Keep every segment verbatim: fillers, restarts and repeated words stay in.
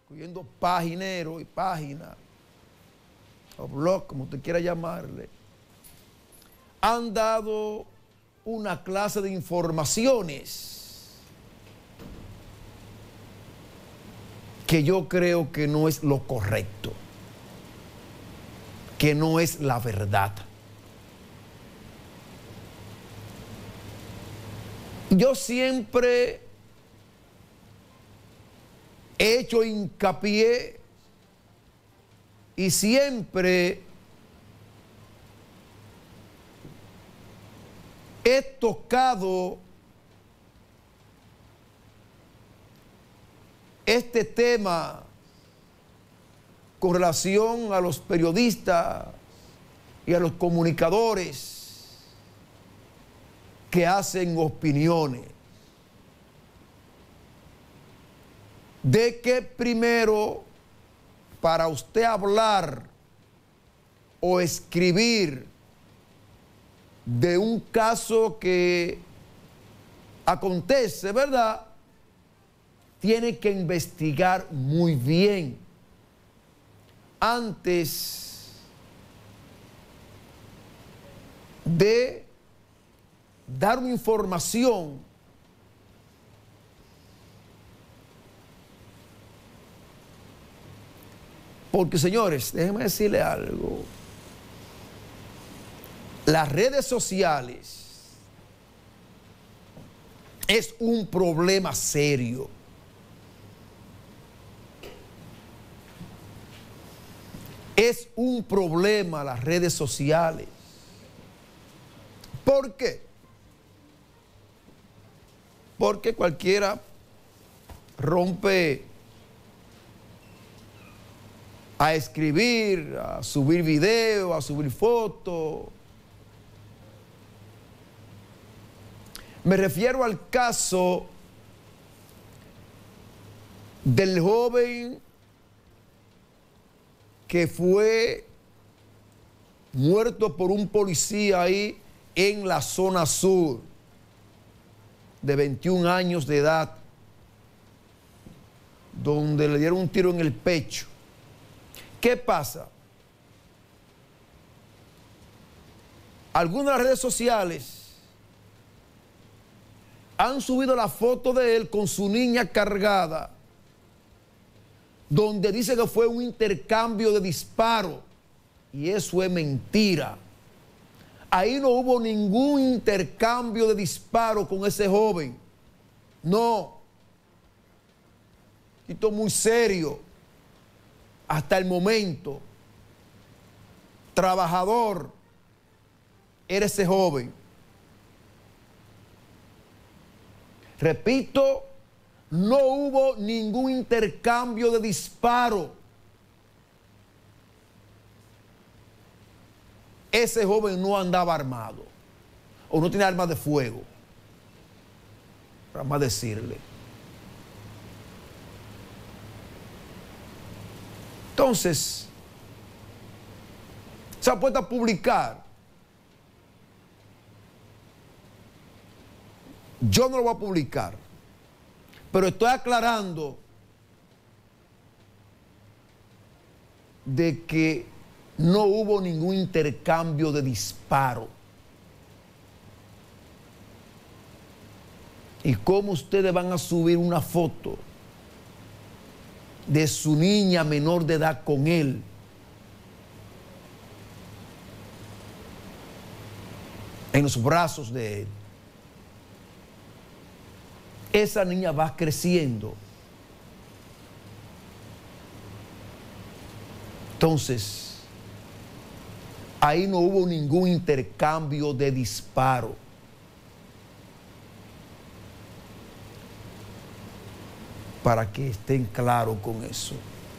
incluyendo paginero y página, o blog, como usted quiera llamarle, han dado una clase de informaciones que yo creo que no es lo correcto, que no es la verdad. Yo siempre he hecho hincapié y siempre he tocado este tema con relación a los periodistas y a los comunicadores que hacen opiniones, de que primero, para usted hablar o escribir de un caso que acontece, ¿verdad?, tiene que investigar muy bien antes de dar una información. Porque, señores, déjenme decirle algo. Las redes sociales es un problema serio. Es un problema las redes sociales. ¿Por qué? Porque cualquiera rompe a escribir, a subir video, a subir fotos. Me refiero al caso del joven que fue muerto por un policía ahí en la zona sur, de veintiún años de edad, donde le dieron un tiro en el pecho. ¿Qué pasa? Algunas de las redes sociales han subido la foto de él con su niña cargada, donde dice que fue un intercambio de disparos, y eso es mentira. Ahí no hubo ningún intercambio de disparos con ese joven. No. Esto es muy serio. Hasta el momento, trabajador era ese joven. Repito, no hubo ningún intercambio de disparo. Ese joven no andaba armado o no tiene armas de fuego, para más decirle. Entonces, se ha puesto a publicar. Yo no lo voy a publicar, pero estoy aclarando de que no hubo ningún intercambio de disparo. ¿Y cómo ustedes van a subir una foto de su niña menor de edad con él? En los brazos de él. Esa niña va creciendo. Entonces, ahí no hubo ningún intercambio de disparo. Para que estén claros con eso.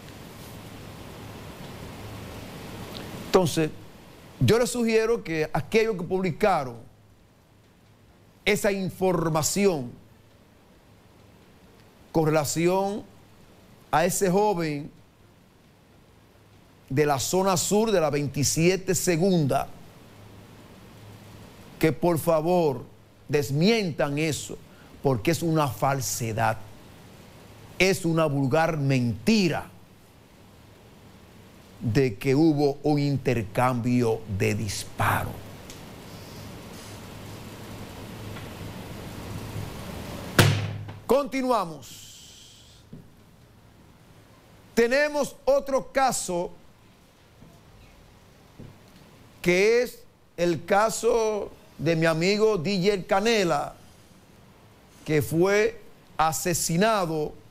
Entonces, yo les sugiero que aquellos que publicaron esa información con relación a ese joven de la zona sur de la veintisiete segunda, que por favor desmientan eso, porque es una falsedad. es una vulgar mentira de que hubo un intercambio de disparo. Continuamos. Tenemos otro caso que es el caso de mi amigo D J Canela, que fue asesinado